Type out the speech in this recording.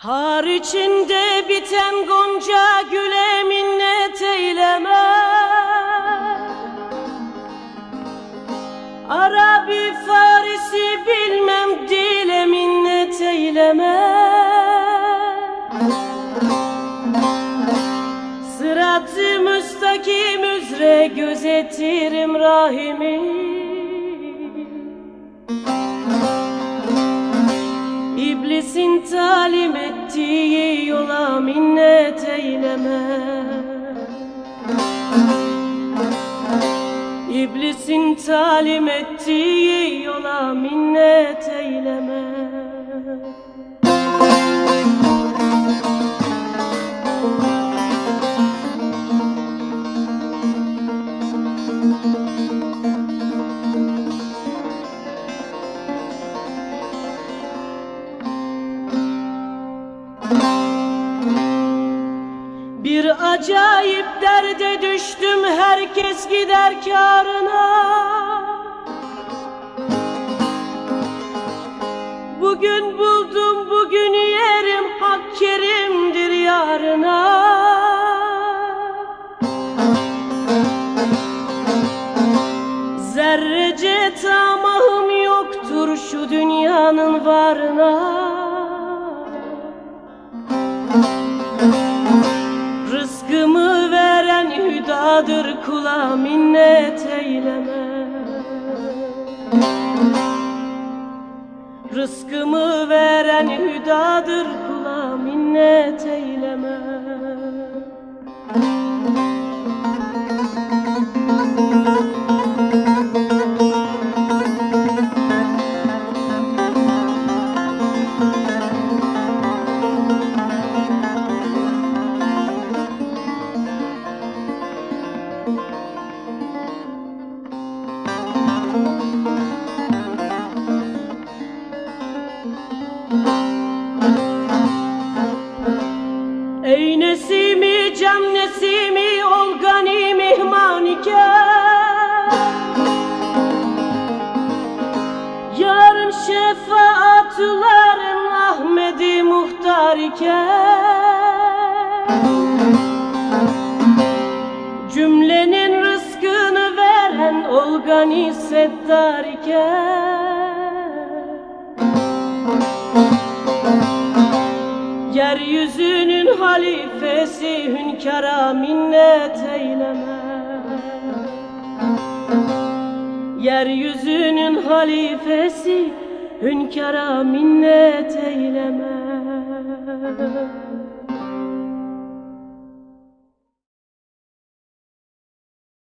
Har içinde biten gonca güle minnet eyleme. Arabi Farisi bilmem dile minnet eyleme. Sırat-ı müstakim üzere gözetirim rahimi. İblisin talim ettiği yola minnet eyleme. İblisin talim ettiği yola minnet eyleme. Bir acayip derde düştüm, herkes gider kârına. Bugün buldum, bugün yerim, hak kerimdir yarına. Zerrece tamahım yoktur şu dünyanın varına. Rızkımı veren hüdadır, kula minnet eyleme. Rızkımı veren hüdadır, kula minnet eyleme. Ey nesimi, can nesimi, ol gani mihman iken. Yarın şefaatların Ahmedi muhtar iken. Cümlenin rızkını veren ol gani settar iken. Yeryüzünün halifesi hünkâra minnet eyleme. Yeryüzünün halifesi hünkâra minnet eyleme.